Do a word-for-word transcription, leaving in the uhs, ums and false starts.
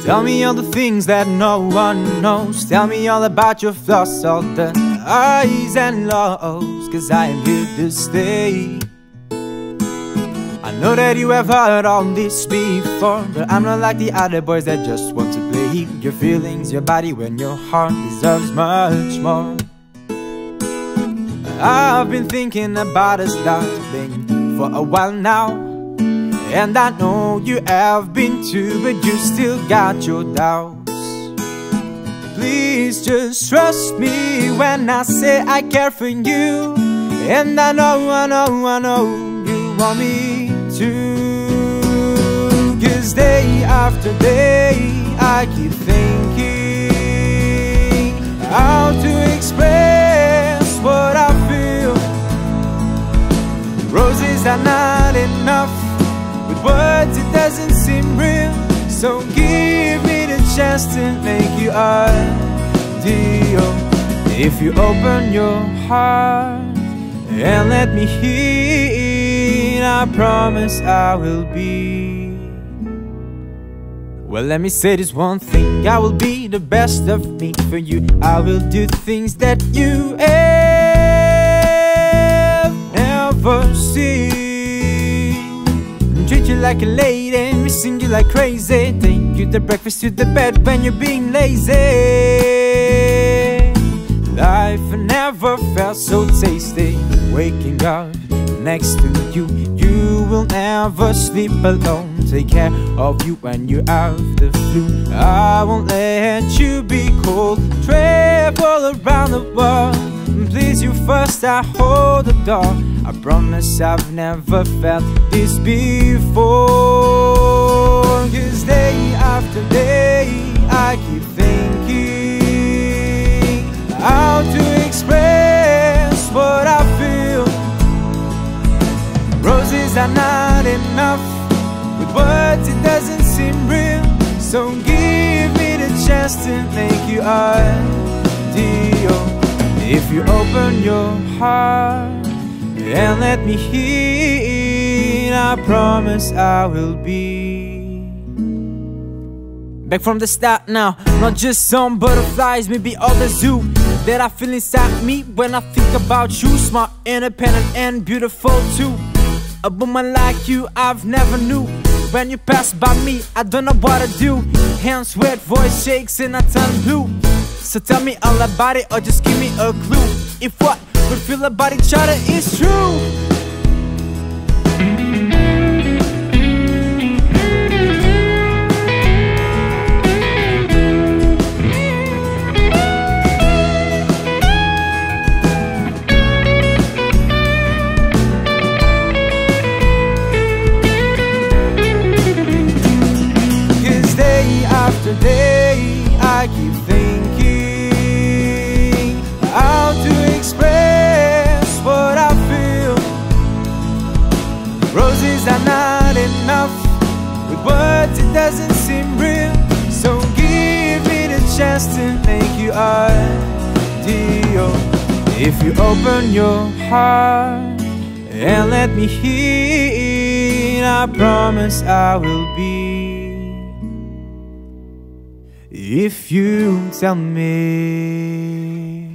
Tell me all the things that no one knows. Tell me all about your flaws, all the highs and lows, 'cause I am here to stay. I know that you have heard all this before, but I'm not like the other boys that just want to play your feelings, your body, when your heart deserves much more. I've been thinking about us, darling, for a while now, and I know you have been too, but you still got your doubts. Please just trust me when I say I care for you, and I know, I know, I know you want me to. 'Cause day after day I keep thinking how to express what I feel. Roses are not enough, with words it doesn't seem real. So give me the chance to make you ideal. If you open your heart and let me in, I promise I will be. Well, let me say this one thing: I will be the best of me for you. I will do things that you have never seen. Treat you like a lady, missing you like crazy. Take you to breakfast, to the bed when you're being lazy. Life never felt so tasty. Waking up next to you, you will never sleep alone. Take care of you when you have the flu. I won't let you be cold. Travel around the world, please you first, I hold the door. I promise I've never felt this before. 'Cause day after day I keep thinking how to express what I feel. Roses are not enough, with words it doesn't seem real. So give me the chance to make you ideal. If you open your heart and let me in, I promise I will be. Back from the start now, not just some butterflies, maybe all the zoo that I feel inside me when I think about you. Smart, independent, and beautiful too. A woman like you I've never knew. When you pass by me, I don't know what to do. Hands wet, voice shakes, and I turn blue. So tell me all about it, or just give me a clue. If what we feel about each other is true. After day I keep thinking how to express what I feel. Roses are not enough, with words it doesn't seem real. So give me the chance to make you ideal. If you open your heart and let me in, I promise I will be. If you tell me